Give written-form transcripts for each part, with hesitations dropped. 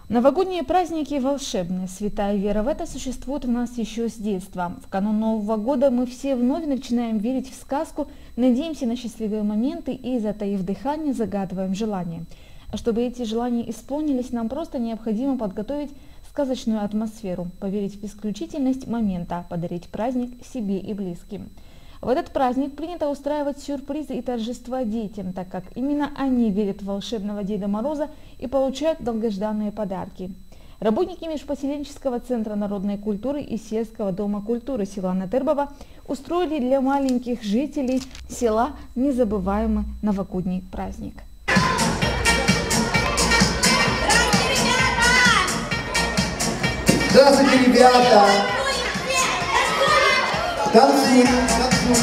Новогодние праздники волшебны. Святая вера в это существует в нас еще с детства. В канун Нового года мы все вновь начинаем верить в сказку, надеемся на счастливые моменты и, затаив дыхание, загадываем желания. А чтобы эти желания исполнились, нам просто необходимо подготовить сказочную атмосферу, поверить в исключительность момента, подарить праздник себе и близким. В этот праздник принято устраивать сюрпризы и торжества детям, так как именно они верят в волшебного Деда Мороза и получают долгожданные подарки. Работники Межпоселенческого центра народной культуры и сельского дома культуры села Натырбово устроили для маленьких жителей села незабываемый новогодний праздник. Здравствуйте, ребята! Танцуй, танцуй.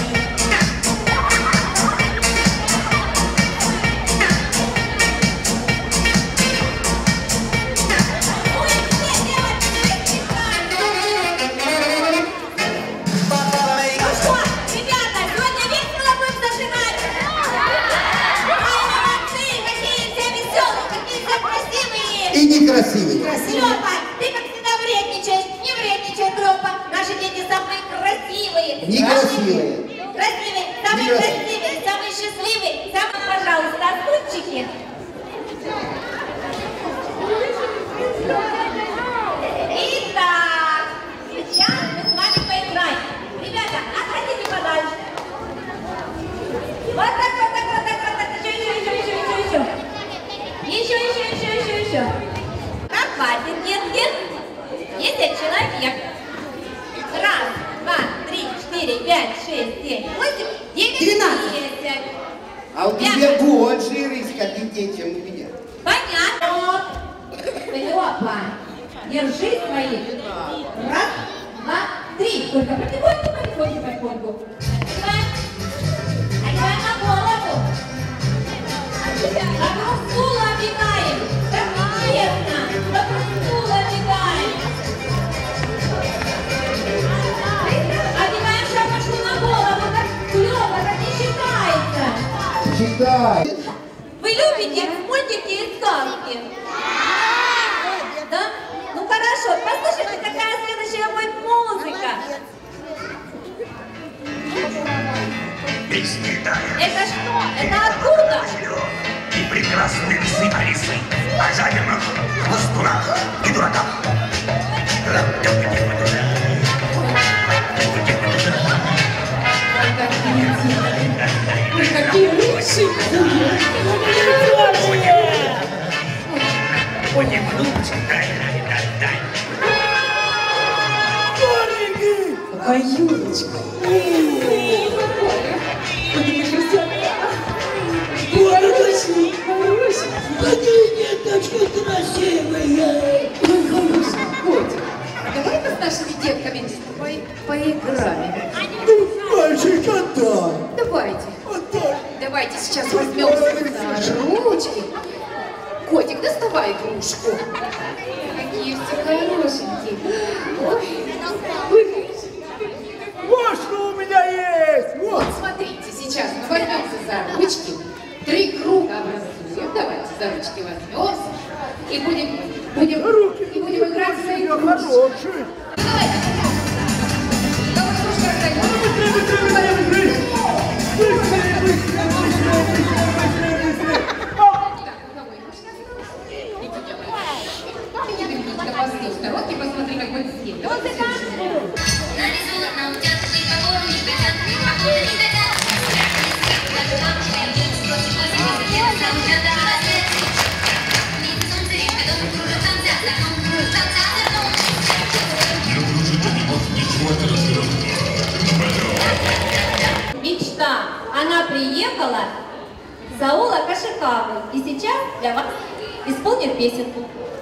И некрасивые. Лёпа, ты как всегда вредничаешь. Не вредничай, группа. Наши дети самые красивые. Некрасивые. Красивые, самые красивые, самые счастливые. Самые, пожалуйста, отступчики. Итак, сейчас мы с вами поиграем. Ребята, отходите подальше. Вот так, вот так, вот так, вот так. Еще. Как хватит, детки? 10 человек. 1, 2, 3, 4, 5, 6, 7, 8, 9, 10. А у тебя больше риска детей, чем у меня. Понятно. Лёпа, держи свои. 1, 2, 3. Только потихоньку. Одеваем на голову. Вокруг стула обегаем. Как интересно. Вокруг стула обегаем. Одеваем шапочку на голову. Так клёво, так не считается. Читай. Вы любите мультики и сказки? Да? Ну хорошо. Послушайте, какая следующая будет музыка. Это что? Это откуда? И прекрасные лисы Алисы о жадинах, хвостунах и дураках. Какие лучшие! Какая Юлечка! Хороший, нет, такие красивые. Хороший котик, давай-ка с нашими детками поиграем. Мальчик, отдай. Давайте. Отдай. Давайте сейчас возьмем за ручки. Котик, доставай игрушку. Какие все хорошенькие. Ой. Вот что у меня есть. Вот, смотрите, сейчас мы возьмемся за ручки. 3 круга образуем. Давайте за ручки возьмемся. И будем играть в свои игрушки. Давай, кружка отдадим. Сторонки, посмотри, как будет свет. Мечта. Она приехала с аула Кашикавы и сейчас для вас исполнит песенку.